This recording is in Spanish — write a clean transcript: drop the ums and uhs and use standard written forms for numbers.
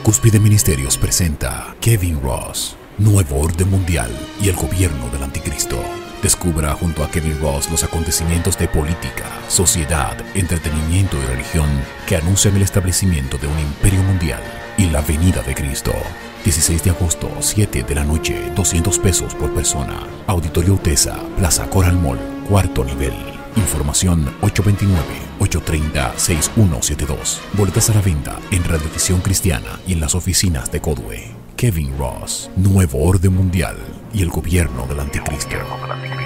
Cúspide Ministerios presenta Kevin Ross, Nuevo Orden Mundial y el Gobierno del Anticristo. Descubra junto a Kevin Ross los acontecimientos de política, sociedad, entretenimiento y religión que anuncian el establecimiento de un imperio mundial y la venida de Cristo. 16 de agosto, 7 de la noche, 200 pesos por persona. Auditorio Utesa, Plaza Coral Mall, cuarto nivel. Información 829-830-6172. Boletas a la venta en Radiovisión Cristiana y en las oficinas de Codway. Kevin Ross, Nuevo Orden Mundial y el Gobierno del Anticristo.